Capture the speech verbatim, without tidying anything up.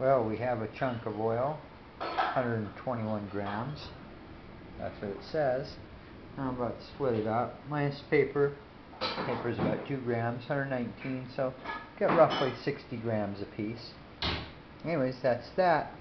Well, we have a chunk of oil, one hundred twenty-one grams. That's what it says. Now I'm about to split it up. Minus paper. Paper is about two grams, one hundred nineteen, so get roughly sixty grams a piece. Anyways, that's that.